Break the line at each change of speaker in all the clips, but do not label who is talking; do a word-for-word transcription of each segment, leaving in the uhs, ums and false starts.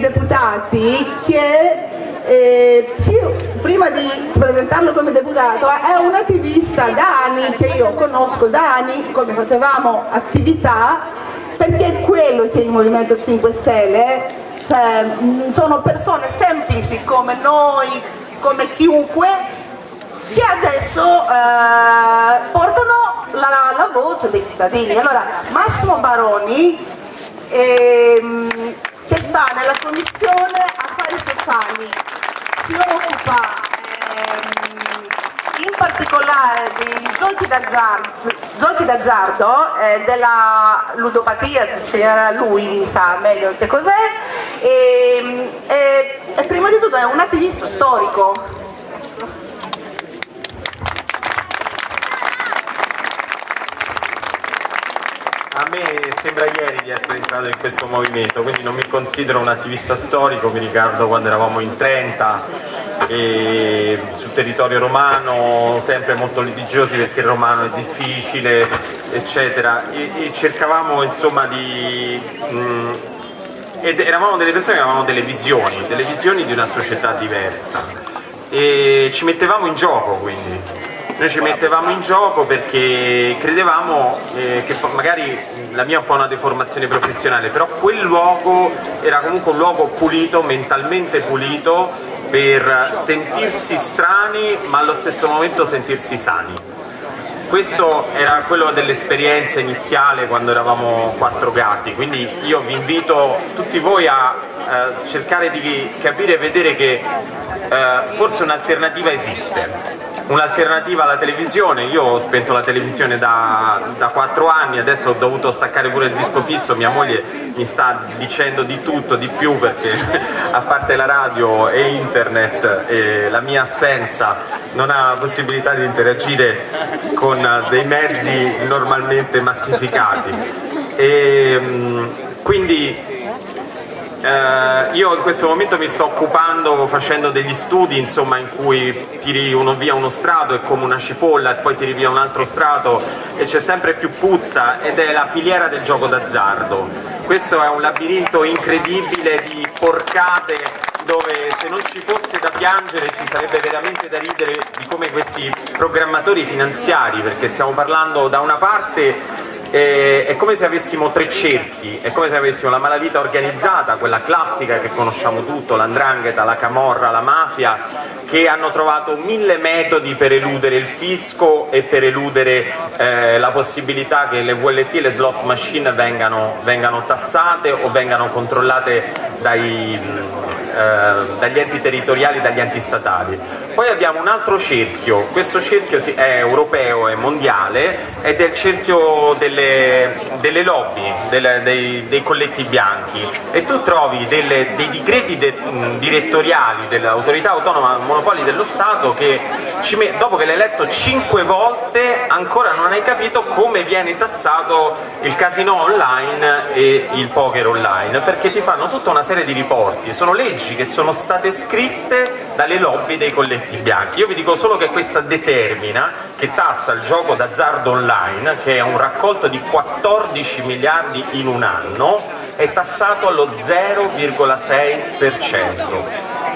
deputati che eh, prima di presentarlo come deputato è un attivista da anni, che io conosco da anni, come facevamo attività, perché è quello che il Movimento cinque Stelle, cioè sono persone semplici come noi, come chiunque, che adesso eh, portano la, la voce dei cittadini. Allora, Massimo Baroni, ehm, che sta nella Commissione Affari Sociali, si occupa ehm, in particolare di giochi d'azzardo, giochi d'azzardo eh, della ludopatia, ci spiegherà lui, mi sa meglio che cos'è, e, e, e prima di tutto è un attivista storico.
A me sembra ieri di essere entrato in questo movimento, quindi non mi considero un attivista storico. Mi ricordo quando eravamo in trenta e sul territorio romano, sempre molto litigiosi perché il romano è difficile, eccetera, e, e cercavamo insomma di... Mh, ed eravamo delle persone che avevamo delle visioni, delle visioni di una società diversa e ci mettevamo in gioco, quindi. Noi ci mettevamo in gioco perché credevamo eh, che magari la mia è un po' una deformazione professionale, però quel luogo era comunque un luogo pulito, mentalmente pulito, per sentirsi strani ma allo stesso momento sentirsi sani. Questo era quello dell'esperienza iniziale quando eravamo quattro gatti, quindi io vi invito tutti voi a eh, cercare di capire e vedere che eh, forse un'alternativa esiste. Un'alternativa alla televisione. Io ho spento la televisione da, da quattro anni, adesso ho dovuto staccare pure il disco fisso, mia moglie mi sta dicendo di tutto, di più, perché a parte la radio e internet e la mia assenza non ha la possibilità di interagire con dei mezzi normalmente massificati. E, quindi Uh, io in questo momento mi sto occupando, facendo degli studi insomma, in cui tiri uno via uno strato, è come una cipolla, e poi tiri via un altro strato e c'è sempre più puzza, ed è la filiera del gioco d'azzardo. Questo è un labirinto incredibile di porcate, dove se non ci fosse da piangere ci sarebbe veramente da ridere di come questi programmatori finanziari, perché stiamo parlando da una parte... è come se avessimo tre cerchi, è come se avessimo la malavita organizzata, quella classica che conosciamo tutto, l'andrangheta, la camorra, la mafia, che hanno trovato mille metodi per eludere il fisco e per eludere eh, la possibilità che le V L T, le slot machine, vengano, vengano tassate o vengano controllate dai, eh, dagli enti territoriali, dagli enti statali. Poi abbiamo un altro cerchio, questo cerchio è europeo e mondiale, ed è il cerchio delle, delle lobby, delle, dei, dei colletti bianchi, e tu trovi delle, dei decreti de, mh, direttoriali dell'autorità autonoma monopoli dello Stato che ci, dopo che l'hai letto cinque volte ancora non hai capito come viene tassato il casino online e il poker online, perché ti fanno tutta una serie di riporti, sono leggi che sono state scritte dalle lobby dei colletti bianchi. Io vi dico solo che questa determina che tassa il gioco d'azzardo online, che è un raccolto di quattordici miliardi in un anno, è tassato allo zero virgola sei per cento.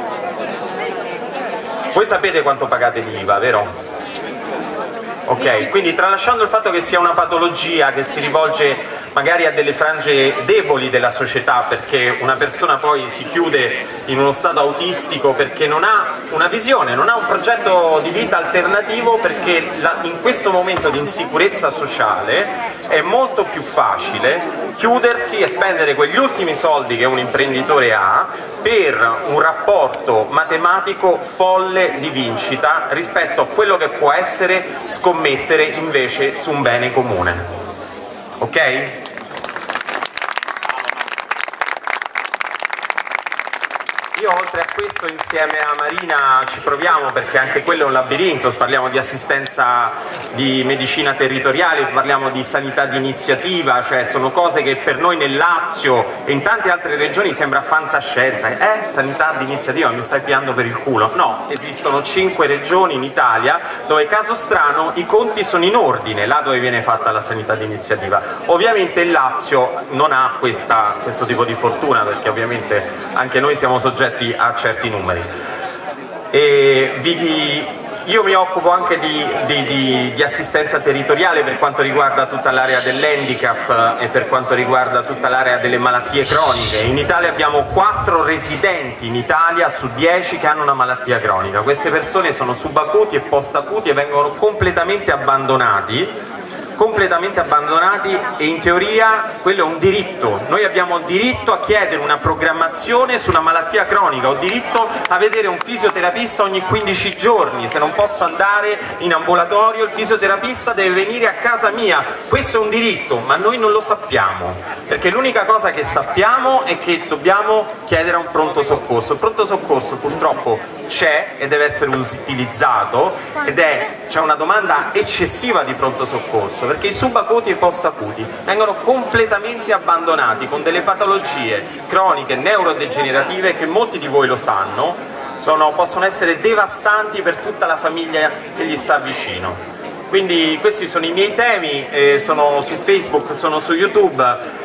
Voi sapete quanto pagate l'I V A, vero? Ok, quindi tralasciando il fatto che sia una patologia che si rivolge magari a delle frange deboli della società, perché una persona poi si chiude in uno stato autistico perché non ha una visione, non ha un progetto di vita alternativo, perché la, in questo momento di insicurezza sociale è molto più facile chiudersi e spendere quegli ultimi soldi che un imprenditore ha per un rapporto matematico folle di vincita rispetto a quello che può essere scommettere invece su un bene comune. Ok? Io oltre a questo insieme a Marina ci proviamo, perché anche quello è un labirinto, parliamo di assistenza di medicina territoriale, parliamo di sanità di iniziativa, cioè sono cose che per noi nel Lazio e in tante altre regioni sembra fantascienza. Eh, sanità di iniziativa, mi stai piando per il culo? No, esistono cinque regioni in Italia dove, caso strano, i conti sono in ordine, là dove viene fatta la sanità di iniziativa. Ovviamente il Lazio non ha questa, questo tipo di fortuna, perché ovviamente anche noi siamo soggetti a certi numeri. E vi, io mi occupo anche di, di, di, di assistenza territoriale per quanto riguarda tutta l'area dell'handicap e per quanto riguarda tutta l'area delle malattie croniche. In Italia abbiamo quattro residenti in Italia su dieci che hanno una malattia cronica. Queste persone sono subacuti e post-acuti e vengono completamente abbandonati completamente abbandonati e in teoria quello è un diritto. Noi abbiamo diritto a chiedere una programmazione su una malattia cronica, ho diritto a vedere un fisioterapista ogni quindici giorni, se non posso andare in ambulatorio il fisioterapista deve venire a casa mia, questo è un diritto, ma noi non lo sappiamo, perché l'unica cosa che sappiamo è che dobbiamo chiedere a un pronto soccorso. Il pronto soccorso purtroppo c'è e deve essere utilizzato ed è c'è una domanda eccessiva di pronto soccorso, perché i subacuti e i post-acuti vengono completamente abbandonati con delle patologie croniche neurodegenerative che molti di voi lo sanno, sono, possono essere devastanti per tutta la famiglia che gli sta vicino. Quindi questi sono i miei temi, eh, sono su Facebook, sono su YouTube.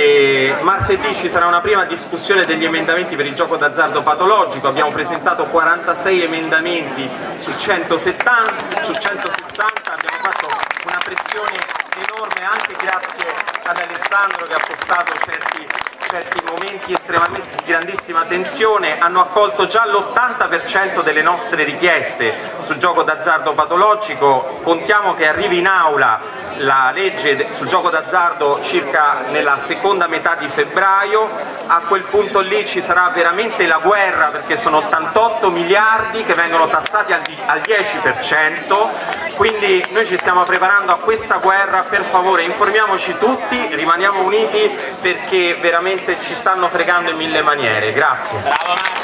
E martedì ci sarà una prima discussione degli emendamenti per il gioco d'azzardo patologico, abbiamo presentato quarantasei emendamenti su centosettanta, su centosessanta, abbiamo fatto una pressione enorme anche grazie ad Alessandro che ha postato certi, certi momenti estremamente di grandissima tensione, hanno accolto già l'ottanta per cento delle nostre richieste sul gioco d'azzardo patologico, contiamo che arrivi in aula la legge sul gioco d'azzardo circa nella seconda metà di febbraio, a quel punto lì ci sarà veramente la guerra perché sono ottantotto miliardi che vengono tassati al dieci per cento, quindi noi ci stiamo preparando a questa guerra, per favore informiamoci tutti, rimaniamo uniti perché veramente ci stanno fregando in mille maniere. Grazie. Bravo Marco.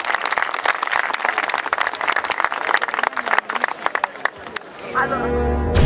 Allora.